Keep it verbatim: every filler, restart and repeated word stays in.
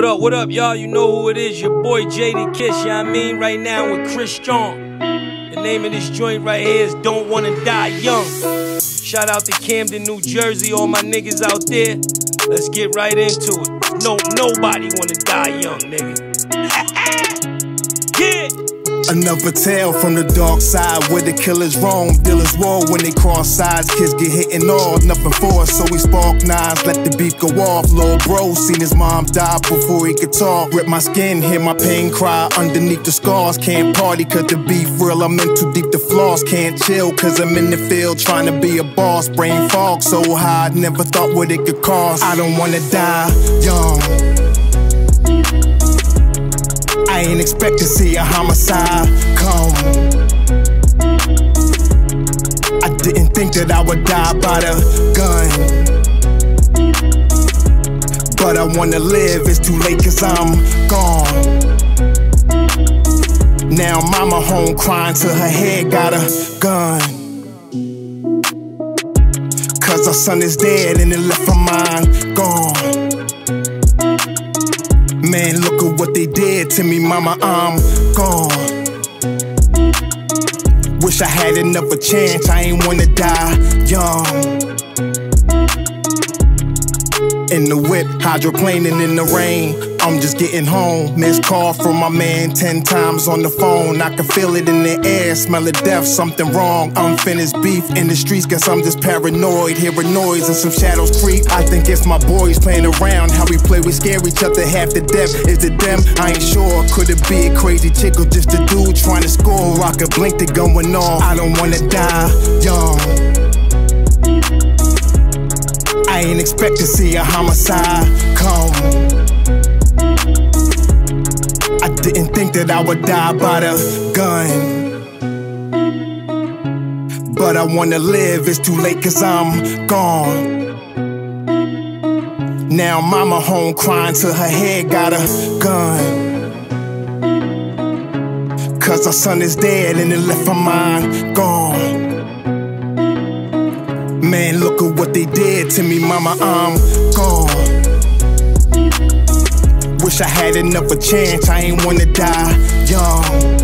What up, what up, y'all? You know who it is, your boy Jaded Kiss, you know what I mean? Right now with Chris Strong. The name of this joint right here is Don't Wanna Die Young. Shout out to Camden, New Jersey, all my niggas out there. Let's get right into it. No, nobody wanna die young, nigga. Yeah! Another tale from the dark side where the killers roam. Dealers roll when they cross sides. Kids get hit and all, nothing for us, so we spark knives, let the beef go off. Lil' bro seen his mom die before he could talk. Rip my skin, hear my pain cry underneath the scars. Can't party cause the beef real, I'm in too deep to floss. Can't chill cause I'm in the field trying to be a boss. Brain fog so high, never thought what it could cost. I don't wanna die young. I ain't expect to see a homicide come. I didn't think that I would die by the gun, but I wanna live, it's too late cause I'm gone. Now mama home crying till her head got a gun, cause her son is dead and it left her mind gone. Man, look at what they did to me, mama, I'm gone. Wish I had another chance, I ain't wanna die young. In the whip, hydroplaning in the rain, I'm just getting home. Missed call from my man ten times on the phone. I can feel it in the air, smell of death, something wrong. Unfinished beef in the streets, guess I'm just paranoid. Hear a noise and some shadows creep. I think it's my boys playing around. How we play, we scare each other half to death. Is it them? I ain't sure. Could it be a crazy chick or just a dude trying to score? I could blink the gun went off. I don't wanna die young. I ain't expect to see a homicide come. I didn't think that I would die by the gun, but I wanna live, it's too late cause I'm gone. Now mama home crying till her head got a gun, cause her son is dead and it left her mind gone. Man, look at what they did to me, mama, I'm gone. Wish I had another chance, I ain't wanna die young.